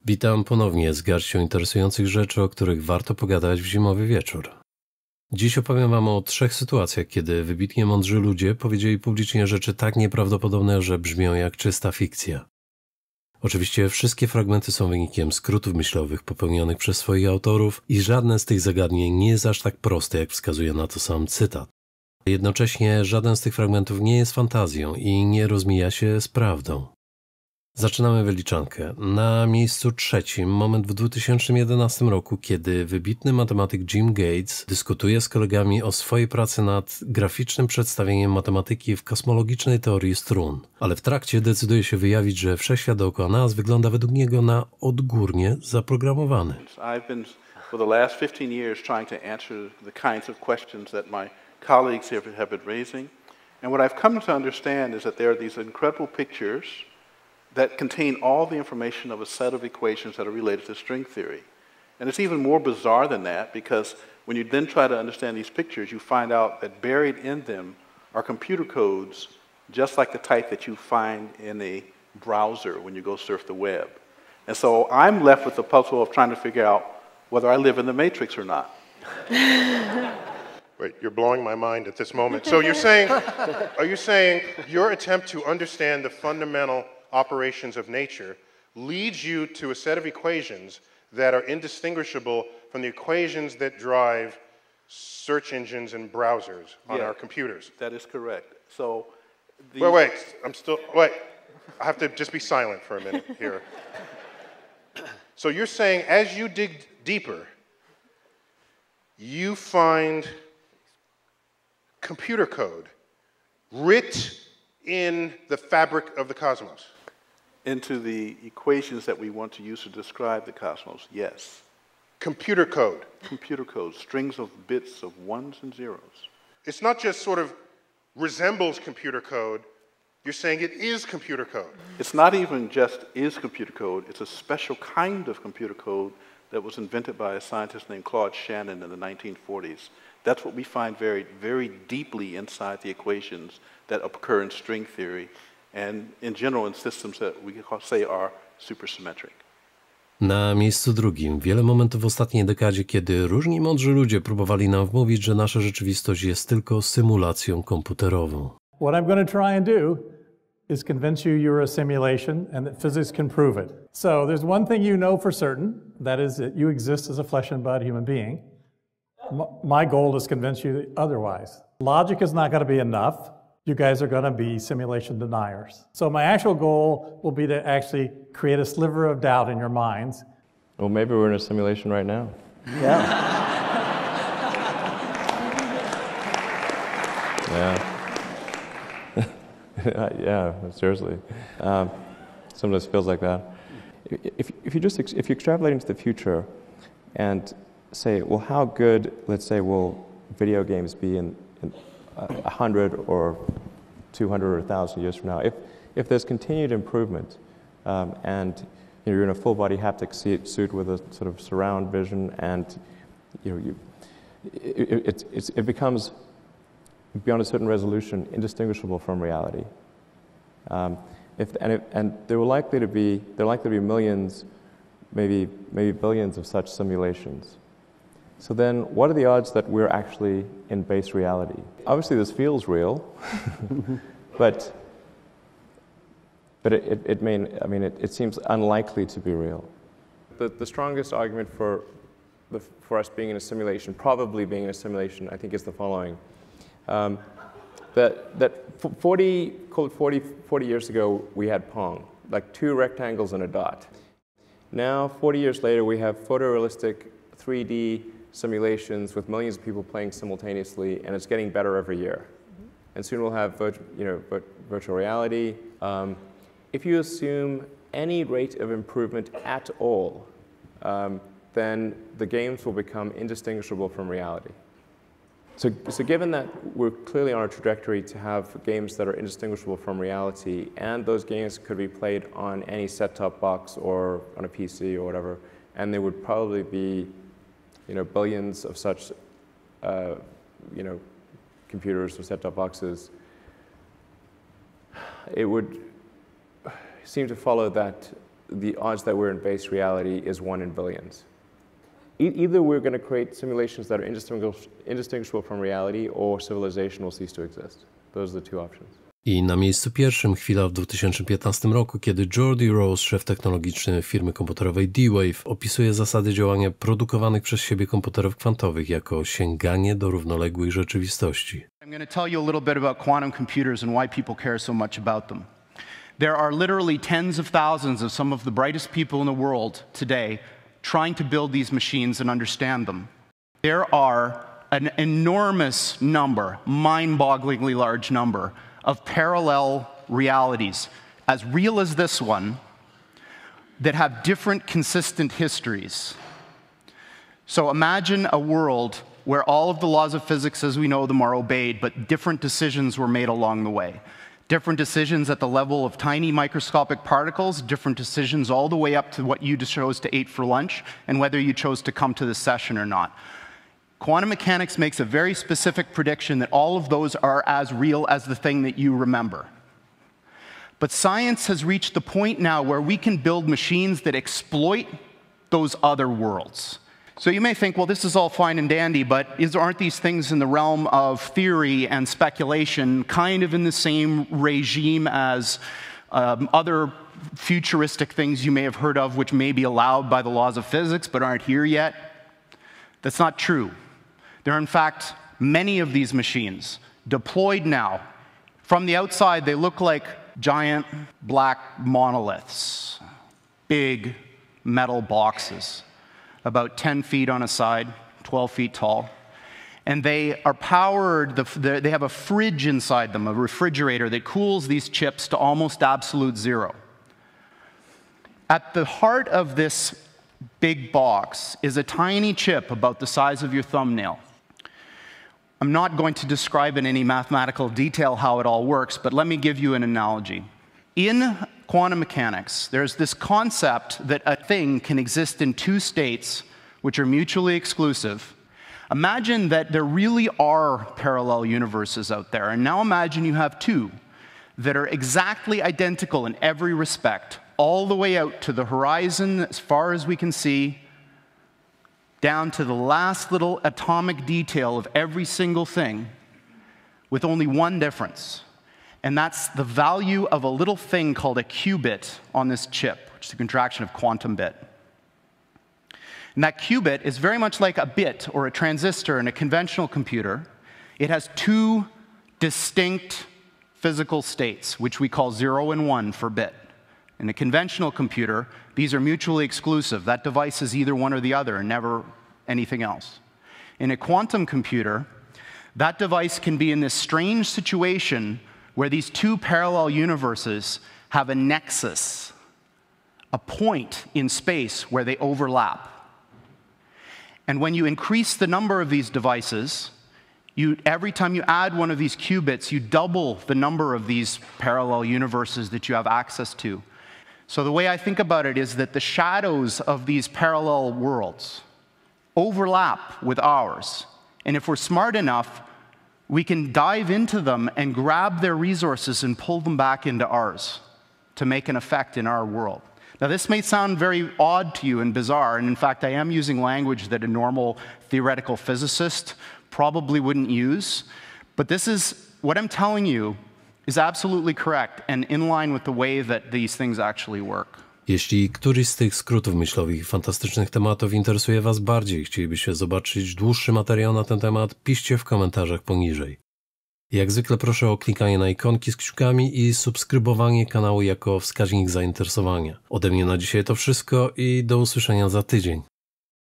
Witam ponownie z garścią interesujących rzeczy, o których warto pogadać w zimowy wieczór. Dziś opowiem Wam o 3 sytuacjach, kiedy wybitnie mądrzy ludzie powiedzieli publicznie rzeczy tak nieprawdopodobne, że brzmią jak czysta fikcja. Oczywiście wszystkie fragmenty są wynikiem skrótów myślowych popełnionych przez swoich autorów i żadne z tych zagadnień nie jest aż tak proste, jak wskazuje na to sam cytat. Jednocześnie żaden z tych fragmentów nie jest fantazją i nie rozmija się z prawdą. Zaczynamy wyliczankę. Na miejscu 3 moment w 2011 roku, kiedy wybitny matematyk Jim Gates dyskutuje z kolegami o swojej pracy nad graficznym przedstawieniem matematyki w kosmologicznej teorii strun, ale w trakcie decyduje się wyjawić, że wszechświat dookoła nas wygląda według niego na odgórnie zaprogramowany. I've been for the last 15 years trying to answer the kinds of questions that my colleagues have been raising, and what I've come to understand is that there are these incredible pictures that contain all the information of a set of equations that are related to string theory. And it's even more bizarre than that, because when you then try to understand these pictures, you find out that buried in them are computer codes just like the type that you find in a browser when you go surf the web. And so I'm left with the puzzle of trying to figure out whether I live in the matrix or not. Wait, you're blowing my mind at this moment. So you're saying, are you saying your attempt to understand the fundamental operations of nature leads you to a set of equations that are indistinguishable from the equations that drive search engines and browsers on our computers? That is correct. So wait, I have to just be silent for a minute here. So you're saying as you dig deeper, you find computer code writ in the fabric of the cosmos? Into the equations that we want to use to describe the cosmos, yes. Computer code? Computer code, strings of bits of ones and zeros. It's not just sort of resembles computer code, you're saying it is computer code. It's not even just is computer code, it's a special kind of computer code that was invented by a scientist named Claude Shannon in the 1940s. That's what we find very, very deeply inside the equations that occur in string theory and in general in systems that we say are supersymmetric. Na miejscu drugim wiele momentów w ostatniej dekadzie, kiedy różni mądrzy ludzie próbowali nam wmówić, że nasza rzeczywistość jest tylko symulacją komputerową. What I'm going to try and do is convince you you're a simulation and that physics can prove it. So there's one thing you know for certain, that is that you exist as a flesh and blood human being. My goal is to convince you otherwise. Logic is not going to be enough. You guys are going to be simulation deniers. So my actual goal will be to actually create a sliver of doubt in your minds. Well, maybe we're in a simulation right now. Yeah. Yeah. Yeah, seriously. Sometimes it feels like that. If you extrapolate into the future and say, well, how good, let's say, will video games be in 100 or 200 or 1,000 years from now? If there's continued improvement and you're in a full-body haptic suit with a sort of surround vision, and it becomes, beyond a certain resolution, indistinguishable from reality. And there are likely to be millions, maybe billions of such simulations. So then, what are the odds that we're actually in base reality? Obviously, this feels real, but it seems unlikely to be real. The strongest argument for us being in a simulation, probably being in a simulation, I think, is the following: that 40 years ago, we had Pong, like 2 rectangles and a dot. Now, 40 years later, we have photorealistic 3D simulations with millions of people playing simultaneously, and it's getting better every year. And soon we'll have virtual reality. If you assume any rate of improvement at all, then the games will become indistinguishable from reality. So given that we're clearly on a trajectory to have games that are indistinguishable from reality, and those games could be played on any set-top box or on a PC or whatever, and there would probably be billions of such computers or set-top boxes, it would seem to follow that the odds that we're in base reality is 1 in billions. Either we're going to create simulations that are indistinguishable from reality, or civilization will cease to exist. Those are the two options. I na miejscu pierwszym chwila w 2015 roku, kiedy Jordi Rose, szef technologiczny firmy komputerowej D-Wave, opisuje zasady działania produkowanych przez siebie komputerów kwantowych jako sięganie do równoległej rzeczywistości. I'm going to tell you a little bit about quantum computers and why people care so much about them. There are literally tens of thousands of some of the brightest people in the world today trying to build these machines and understand them. There are an enormous number, mind-bogglingly large number, of parallel realities, as real as this one, that have different consistent histories. So imagine a world where all of the laws of physics as we know them are obeyed, but different decisions were made along the way. Different decisions at the level of tiny microscopic particles, different decisions all the way up to what you chose to eat for lunch, and whether you chose to come to this session or not. Quantum mechanics makes a very specific prediction that all of those are as real as the thing that you remember. But science has reached the point now where we can build machines that exploit those other worlds. So you may think, well, this is all fine and dandy, but aren't these things in the realm of theory and speculation, kind of in the same regime as other futuristic things you may have heard of, which may be allowed by the laws of physics, but aren't here yet? That's not true. There are, in fact, many of these machines deployed now. From the outside, they look like giant black monoliths, big metal boxes, about 10 feet on a side, 12 feet tall. And they are powered, they have a fridge inside them, a refrigerator that cools these chips to almost absolute zero. At the heart of this big box is a tiny chip about the size of your thumbnail. I'm not going to describe in any mathematical detail how it all works, but let me give you an analogy. In quantum mechanics, there's this concept that a thing can exist in two states which are mutually exclusive. Imagine that there really are parallel universes out there, and now imagine you have two that are exactly identical in every respect, all the way out to the horizon as far as we can see, down to the last little atomic detail of every single thing, with only one difference. And that's the value of a little thing called a qubit on this chip, which is a contraction of quantum bit. And that qubit is very much like a bit or a transistor in a conventional computer. It has two distinct physical states, which we call 0 and 1 for bit. In a conventional computer, these are mutually exclusive. That device is either one or the other, and never anything else. In a quantum computer, that device can be in this strange situation where these two parallel universes have a nexus, a point in space where they overlap. And when you increase the number of these devices, every time you add one of these qubits, you double the number of these parallel universes that you have access to. So the way I think about it is that the shadows of these parallel worlds overlap with ours. And if we're smart enough, we can dive into them and grab their resources and pull them back into ours to make an effect in our world. Now, this may sound very odd to you and bizarre, and in fact, I am using language that a normal theoretical physicist probably wouldn't use, but this is, what I'm telling you is absolutely correct and in line with the way that these things actually work. Jeśli któryś z tych skrótów myślowych i fantastycznych tematów interesuje Was bardziej, chcielibyście zobaczyć dłuższy materiał na ten temat, piszcie w komentarzach poniżej. Jak zwykle proszę o klikanie na ikonki z kciukami i subskrybowanie kanału jako wskaźnik zainteresowania. Ode mnie na dzisiaj to wszystko i do usłyszenia za tydzień.